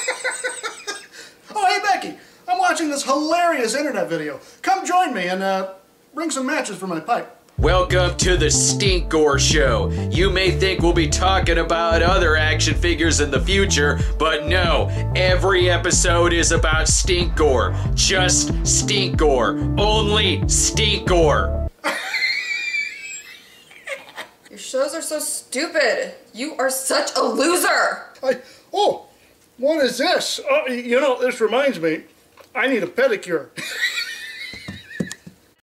Oh, hey, Becky. I'm watching this hilarious internet video. Come join me and bring some matches for my pipe. Welcome to the Stinkor Show. You may think we'll be talking about other action figures in the future, but no, every episode is about Stinkor. Just Stinkor. Only Stinkor. Your shows are so stupid. You are such a loser. Oh, what is this? You know, this reminds me, I need a pedicure.